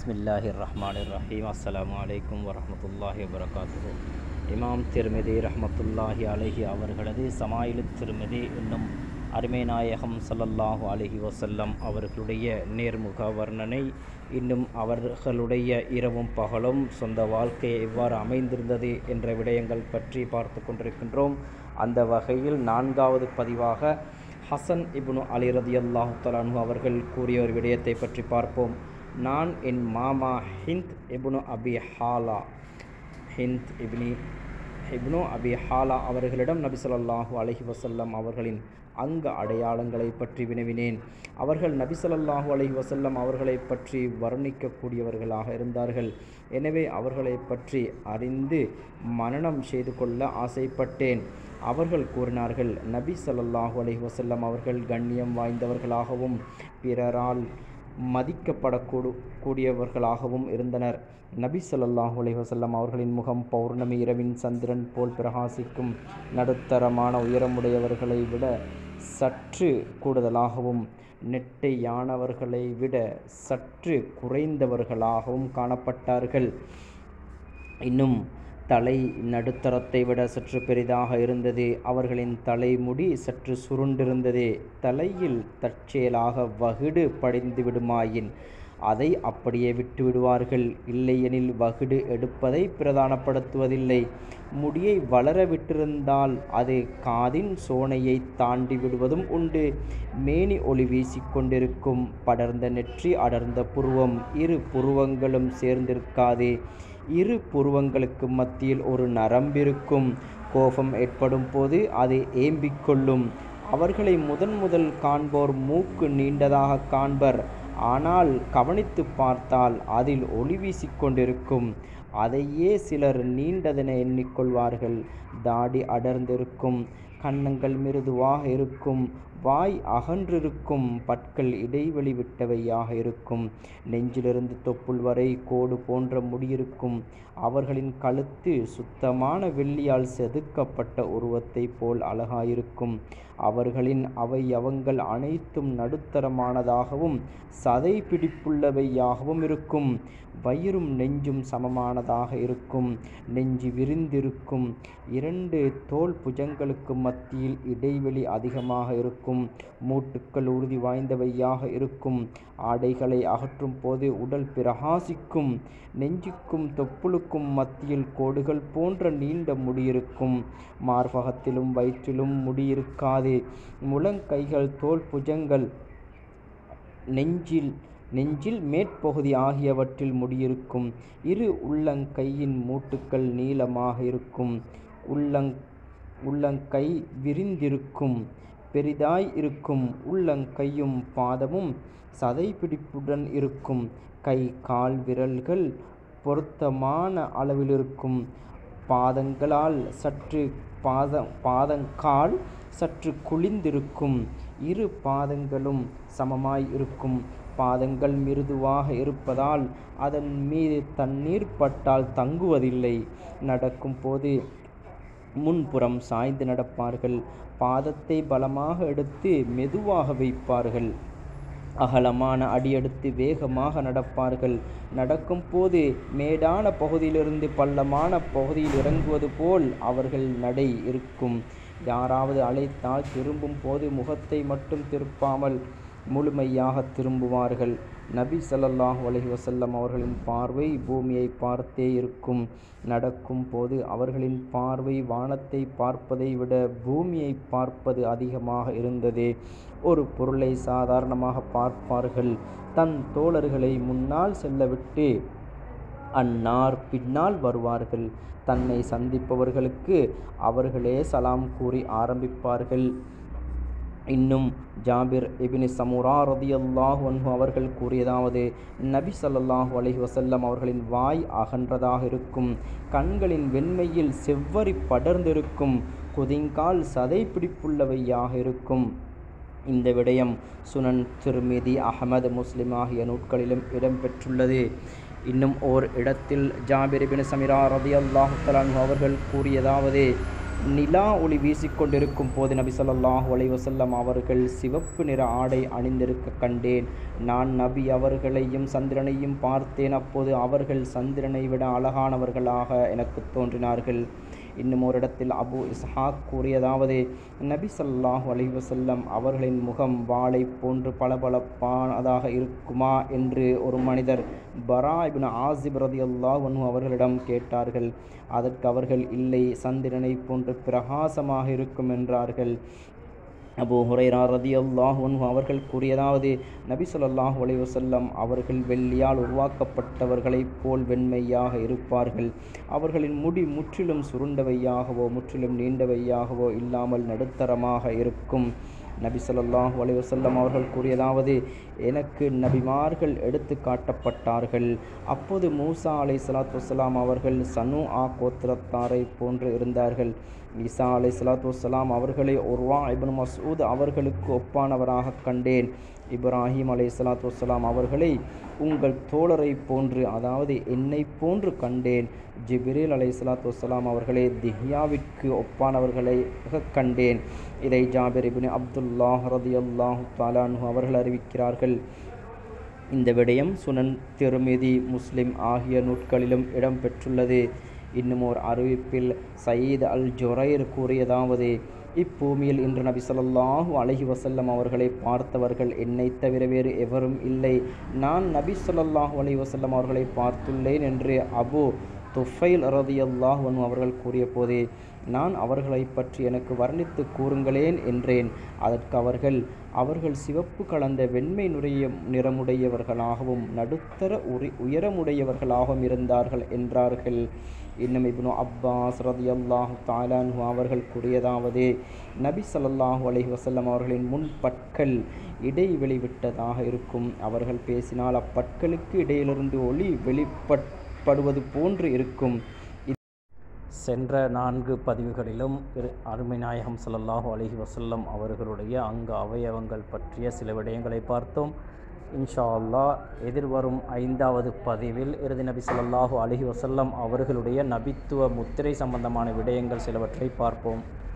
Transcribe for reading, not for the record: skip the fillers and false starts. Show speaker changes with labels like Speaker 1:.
Speaker 1: பிஸ்மில்லாஹிர் ரஹ்மானிர் ரஹீம். அஸ்ஸலாமு அலைக்கும் வரஹ்மத்துல்லாஹி வபரகாத்துஹு. இமாம் திர்மிதி ரஹ்மத்துல்லாஹி அலைஹி அவர்களது சமாயிலு திர்மிதி என்னும் அருமை நாயகம் ஸல்லல்லாஹு அலைஹி வஸல்லம் அவர்களுடைய நேர்முக வர்ணனை, இன்னும் அவர்களுடைய இரவும் பகலும் சொந்த வாழ்க்கை எவ்வாறு அமைந்திருந்தது என்ற விடயங்கள் பற்றி பார்த்து கொண்டிருக்கின்றோம். அந்த வகையில் 4வது பதிவாக ஹசன் இப்னு அலி ரதியல்லாஹு தஆலா அன்ஹு அவர்கள் கூறிய ஒரு விடயத்தை பற்றி பார்ப்போம். நான் என் மாமா ஹிந்த் இப்னு அபி ஹாலா அவர்களிடம் நபி ஸல்லல்லாஹு அலைஹி வஸல்லம் அவர்களின் அங்க அடையாளங்களை பற்றி வினவினேன். அவர்கள் நபி ஸல்லல்லாஹு அலைஹி வஸல்லம் அவர்களை பற்றி வர்ணிக்கக்கூடியவர்களாக இருந்தார்கள். எனவே அவர்களை பற்றி அறிந்து மனனம் செய்து கொள்ள ஆசைப்பட்டேன். அவர்கள் கூறினார்கள், நபி ஸல்லல்லாஹு அலைஹி வஸல்லம் அவர்கள் கண்ணியம் வாய்ந்தவர்களாகவும் பிறரால் மதிக்கப்படக்கூடியவர்களாகவும் இருந்தனர். நபி ஸல்லல்லாஹு அலைஹி வஸல்லம் அவர்களின் முகம் பௌர்ணமி இரவின் சந்திரன் போல் பிரகாசிக்கும். நடுத்தரமான உயரமுடையவர்களை விட சற்று கூடுதலாகவும் நெட்டையானவர்களை விட சற்று குறைந்தவர்களாகவும் காணப்பட்டார்கள். இன்னும் தலை நடுத்தரத்தை விட சற்று பெரிதாக இருந்தது. அவர்களின் தலைமுடி சற்று சுருண்டிருந்தது. தலையில் தற்செயலாக வகிடு படிந்து விடுமாயின் அதை அப்படியே விட்டுவிடுவார்கள். இல்லையெனில் வகிடு எடுப்பதை பிரதானப்படுத்துவதில்லை. முடியை வளர விட்டிருந்தால் அது காதின் சோனையை தாண்டி விடுவதும் உண்டு. மேனி ஒளி வீசிக்கொண்டிருக்கும். படர்ந்த நெற்றி, அடர்ந்த புருவம், இரு புருவங்களும் சேர்ந்திருக்காது. இரு புருவங்களுக்கு மத்தியில் ஒரு நரம்பிருக்கும். கோபம் ஏற்படும் போது அது ஏம்பிக்கொள்ளும். அவர்களை முதல் காண்போர் மூக்கு நீண்டதாக காண்பர். ஆனால் கவனித்து பார்த்தால் அதில் ஒளி வீசிக்கொண்டிருக்கும். அதையே சிலர் நீண்டதென எண்ணிக்கொள்வார்கள். தாடி அடர்ந்திருக்கும். கன்னங்கள் மிருதுவாக இருக்கும். வாய் அகன்றிருக்கும். பற்கள் இடைவெளி விட்டவையாக இருக்கும். நெஞ்சிலிருந்து தொப்புள் வரை கோடு போன்ற முடியிருக்கும். அவர்களின் கழுத்து சுத்தமான வெள்ளியால் செதுக்கப்பட்ட உருவத்தை போல் அழகாயிருக்கும். அவர்களின் அவயவங்கள் அனைத்தும் நடுத்தரமானதாகவும் சதை பிடிப்புள்ளவையாகவும் இருக்கும். வயிறும் நெஞ்சும் சமமானதாக இருக்கும். நெஞ்சு விரிந்திருக்கும். 2 தோள் புஜங்களுக்கு மத்தியில் இடைவெளி அதிகமாக இருக்கும். மூட்டுக்கள் உறுதி வாய்ந்தவையாக இருக்கும். ஆடைகளை அகற்றும் போது உடல் பிரகாசிக்கும். நெஞ்சுக்கும் தொப்புளுக்கும் மத்தியில் கோடுகள் போன்ற நீண்ட முடியிருக்கும். மார்பகத்திலும் வயிற்றிலும் முடியிருக்காது. முழங்கைகள், தோள் புஜங்கள், நெஞ்சில் மேற்பகுதி ஆகியவற்றில் முடியிருக்கும். இரு உள்ளங்கையின் மூட்டுக்கள் நீளமாக இருக்கும். உள்ளங்கை விரிந்திருக்கும். பெரிதாய் இருக்கும். உள்ளங்கையும் பாதமும் சதைப்பிடிப்புடன் இருக்கும். கை கால் விரல்கள் பொருத்தமான அளவிலிருக்கும். பாதங்கால் சற்று குழிந்திருக்கும். இரு பாதங்களும் சமமாய் இருக்கும். பாதங்கள் மிருதுவாக இருப்பதால் அதன் மீது தண்ணீர் பட்டால் தங்குவதில்லை. நடக்கும் போது முன்புறம் சாய்ந்து நடப்பார்கள். பாதத்தை பலமாக எடுத்து மெதுவாக வைப்பார்கள். அகலமான அடியெடுத்து வேகமாக நடப்பார்கள். நடக்கும் போது மேடான பகுதியிலிருந்து பள்ளமான பகுதியில் இறங்குவது போல் அவர்கள் நடை இருக்கும். யாராவது அழைத்தால் திரும்பும் போது முகத்தை மட்டும் திருப்பாமல் முழுமையாக திரும்புவார்கள். நபி ஸல்லல்லாஹு அலைஹி வஸல்லம் அவர்களின் பார்வை பூமியை பார்த்தே இருக்கும். நடக்கும் போது அவர்களின் பார்வை வானத்தை பார்ப்பதை விட பூமியை பார்ப்பது அதிகமாக இருந்தது. ஒரு பொருளை சாதாரணமாக பார்ப்பார்கள். தன் தோழர்களை முன்னால் செல்லவிட்டு அன்னார் பின்னால் வருவார்கள். தன்னை சந்திப்பவர்களுக்கு அவர்களே சலாம் கூறி ஆரம்பிப்பார்கள். இன்னும் ஜாபிர் இப்னு சமுரா ரதியல்லாஹு அன்ஹு அவர்கள் கூறியதாவது, நபி ஸல்லல்லாஹு அலைஹி வஸல்லம் அவர்களின் வாய் அகன்றதாக இருக்கும். கண்களின் வெண்மையில் செவ்வரி படர்ந்திருக்கும். குதிங்கால் சதை பிடிப்புள்ளவையாக இருக்கும். இந்த விடயம் சுனன் திர்மிதி, அஹ்மது, முஸ்லிம் ஆகிய நூட்களிலும் இடம்பெற்றுள்ளது. இன்னும் ஓர் இடத்தில் ஜாபிர் இப்னு சமுரா ரதியல்லாஹு தஆலா அன்ஹு அவர்கள் கூறியதாவது, நிலா ஒளி வீசிக்கொண்டிருக்கும் போது நபி ஸல்லல்லாஹு அலைஹி வஸல்லம் அவர்கள் சிவப்பு நிற ஆடை அணிந்திருக்க கண்டேன். நான் நபி அவர்களையும் சந்திரனையும் பார்த்தேன். அப்போது அவர்கள் சந்திரனை விட அழகானவர்களாக எனக்கு தோன்றினார்கள். இன்னும் ஒரு இடத்தில் அபு இஸ்ஹாக் கூறியதாவது, நபி ஸல்லல்லாஹு அலைஹி வஸல்லம் அவர்களின் முகம் வாளை போன்று பளபளப்பானதாக இருக்குமா என்று ஒரு மனிதர் பரா இப்னு ஆசிப் ரலியல்லாஹு அன்ஹு அவர்களிடம் கேட்டார்கள். அதற்கு அவர்கள், இல்லை, சந்திரனை போன்று பிரகாசமாக இருக்கும் என்றார்கள். அபூ ஹுரைரா ரலியல்லாஹு அன்ஹு அவர்கள் கூறியதாவது, நபி ஸல்லல்லாஹு அலைஹி வஸல்லம் அவர்கள் வெள்ளியால் உருவாக்கப்பட்டவர்களைப் போல் வெண்மையாக இருப்பார்கள். அவர்களின் முடி முற்றிலும் சுருண்டவையாகவோ முற்றிலும் நீண்டவையாகவோ இல்லாமல் நடுத்தரமாக இருக்கும். நபி ஸல்லல்லாஹு அலைஹி வஸல்லம் அவர்கள் கூறியதாவது, எனக்கு நபிமார்கள் எடுத்து காட்டப்பட்டார்கள். அப்போது மூசா அலைஹிஸ்ஸலாத்து வஸ்ஸலாம் அவர்கள் சனூஆ கோத்திரத்தாரை போன்று இருந்தார்கள். ஈசா அலைஹிஸ்ஸலாத்து வஸ்ஸலாம் அவர்களை உர்வா இப்னு மஸ்ஊத் அவர்களுக்கு ஒப்பானவராக கண்டேன். இப்ராஹிம் அலைஹிஸ்ஸலாத்து வஸ்ஸலாம் அவர்களை உங்கள் தோழரை போன்று, அதாவது என்னை போன்று கண்டேன். ஜிப்ரீல் அலைஹிஸ்ஸலாத்து வஸ்ஸலாம் அவர்களை திஹ்யாவிற்கு ஒப்பானவர்களை கண்டேன். இதை ஜாபிர் இப்னு அப்துல்லாஹ் ரலியல்லாஹு தஆலா அன்ஹு அவர்கள் அறிவிக்கிறார்கள். இந்த விடயம் சுனன், திர்மிதி, முஸ்லிம் ஆகிய நூட்களிலும் இடம்பெற்றுள்ளது. இன்னும் ஓர் அறிவிப்பில் சயீத் அல் ஜுரைர் கூறியதாவது, இப்பூமியில் இன்று நபி ஸல்லல்லாஹு அலைஹி வஸல்லம் அவர்களை பார்த்தவர்கள் என்னைத் தவிர வேறு எவரும் இல்லை. நான் நபி ஸல்லல்லாஹு அலைஹி வஸல்லம் அவர்களை பார்த்துள்ளேன் என்று அபு துஃபைல் ரலியல்லாஹு அன்ஹு அவர்கள் கூறிய போது, நான் அவர்களை பற்றி எனக்கு வர்ணித்து கூறுங்களேன் என்றேன். அதற்கு அவர்கள் சிவப்பு கலந்த வெண்மை நிறமுடையவர்களாகவும் நடுத்தர உயரமுடையவர்களாகவும் இருந்தார்கள் என்றார்கள். இன்னும் இப்னு அப்பாஸ் ரலியல்லாஹு தஆலா அன்ஹு அவர்கள் கூறியதாவது, நபி ஸல்லல்லாஹு அலைஹி வஸல்லம் அவர்களின் முன் பற்கள் இடைவெளி விட்டதாக இருக்கும். அவர்கள் பேசினால் அப்பற்களுக்கு இடையிலிருந்து ஒளி வெளிப்படுவது போன்று இருக்கும். சென்ற 4 பதிவுகளிலும் அருமை நாயகம் ஸல்லல்லாஹு அலைஹி வஸல்லம் அவர்களுடைய அங்க அவயவங்கள் பற்றிய சில விடயங்களை பார்த்தோம். இன்ஷா அல்லாஹ் எதிர்வரும் 5வது பதிவில் இறுதி நபி ஸல்லல்லாஹு அலைஹி வஸல்லம் அவர்களுடைய நபித்துவ முத்திரை சம்பந்தமான விடயங்கள் சிலவற்றை பார்ப்போம்.